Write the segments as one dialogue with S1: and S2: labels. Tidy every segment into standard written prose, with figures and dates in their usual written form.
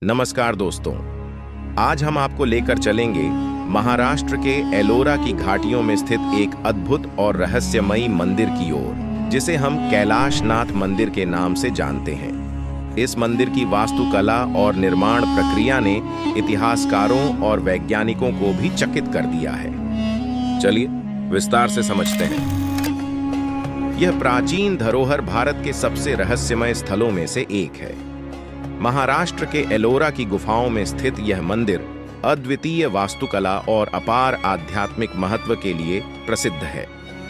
S1: नमस्कार दोस्तों, आज हम आपको लेकर चलेंगे महाराष्ट्र के एलोरा की घाटियों में स्थित एक अद्भुत और रहस्यमयी मंदिर की ओर, जिसे हम कैलाशनाथ मंदिर के नाम से जानते हैं। इस मंदिर की वास्तुकला और निर्माण प्रक्रिया ने इतिहासकारों और वैज्ञानिकों को भी चकित कर दिया है। चलिए विस्तार से समझते हैं। यह प्राचीन धरोहर भारत के सबसे रहस्यमय स्थलों में से एक है। महाराष्ट्र के एलोरा की गुफाओं में स्थित यह मंदिर अद्वितीय वास्तुकला और अपार आध्यात्मिक महत्व के लिए प्रसिद्ध है,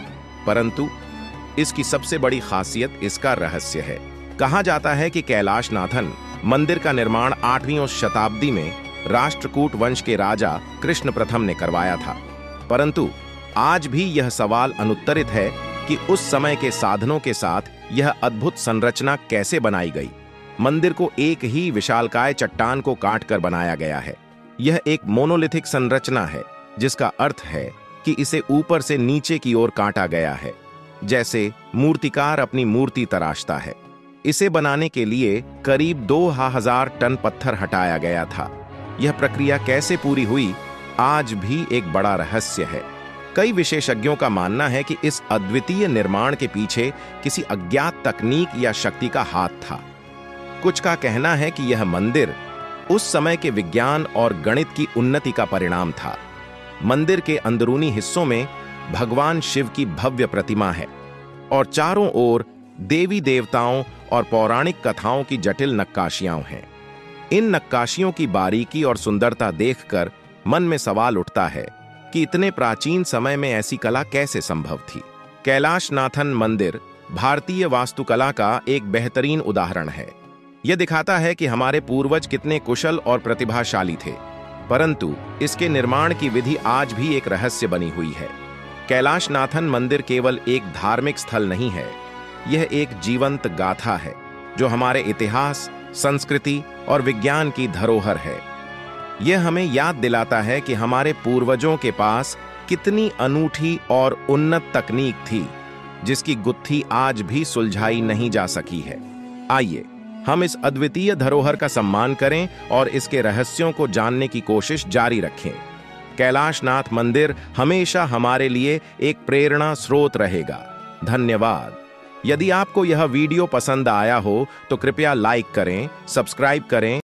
S1: परंतु इसकी सबसे बड़ी खासियत इसका रहस्य है। कहा जाता है कि कैलाशनाथन मंदिर का निर्माण 8वीं शताब्दी में राष्ट्रकूट वंश के राजा कृष्ण प्रथम ने करवाया था, परंतु आज भी यह सवाल अनुत्तरित है कि उस समय के साधनों के साथ यह अद्भुत संरचना कैसे बनाई गई। मंदिर को एक ही विशालकाय चट्टान को काटकर बनाया गया है। यह एक मोनोलिथिक संरचना है, जिसका अर्थ है कि इसे ऊपर से नीचे की ओर काटा गया है, जैसे मूर्तिकार अपनी मूर्ति तराशता है। इसे बनाने के लिए करीब 2000 टन पत्थर हटाया गया था। यह प्रक्रिया कैसे पूरी हुई, आज भी एक बड़ा रहस्य है। कई विशेषज्ञों का मानना है कि इस अद्वितीय निर्माण के पीछे किसी अज्ञात तकनीक या शक्ति का हाथ था। कुछ का कहना है कि यह मंदिर उस समय के विज्ञान और गणित की उन्नति का परिणाम था। मंदिर के अंदरूनी हिस्सों में भगवान शिव की भव्य प्रतिमा है और चारों ओर देवी देवताओं और पौराणिक कथाओं की जटिल नक्काशियां हैं। इन नक्काशियों की बारीकी और सुंदरता देखकर मन में सवाल उठता है कि इतने प्राचीन समय में ऐसी कला कैसे संभव थी। कैलाशनाथन मंदिर भारतीय वास्तुकला का एक बेहतरीन उदाहरण है। यह दिखाता है कि हमारे पूर्वज कितने कुशल और प्रतिभाशाली थे, परंतु इसके निर्माण की विधि आज भी एक रहस्य बनी हुई है। कैलाशनाथन मंदिर केवल एक धार्मिक स्थल नहीं है, यह एक जीवंत गाथा है जो हमारे इतिहास, संस्कृति और विज्ञान की धरोहर है। यह हमें याद दिलाता है कि हमारे पूर्वजों के पास कितनी अनूठी और उन्नत तकनीक थी, जिसकी गुत्थी आज भी सुलझाई नहीं जा सकी है। आइए हम इस अद्वितीय धरोहर का सम्मान करें और इसके रहस्यों को जानने की कोशिश जारी रखें। कैलाशनाथ मंदिर हमेशा हमारे लिए एक प्रेरणा स्रोत रहेगा। धन्यवाद। यदि आपको यह वीडियो पसंद आया हो तो कृपया लाइक करें, सब्सक्राइब करें